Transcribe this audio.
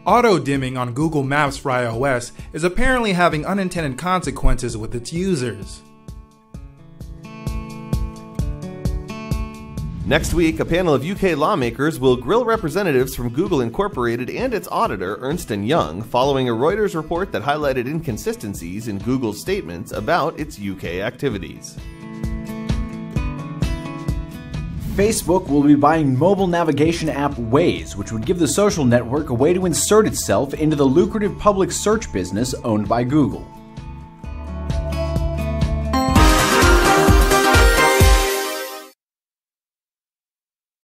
Auto-dimming on Google Maps for iOS is apparently having unintended consequences with its users. Next week, a panel of UK lawmakers will grill representatives from Google Incorporated and its auditor, Ernst & Young, following a Reuters report that highlighted inconsistencies in Google's statements about its UK activities. Facebook will be buying mobile navigation app Waze, which would give the social network a way to insert itself into the lucrative public search business owned by Google.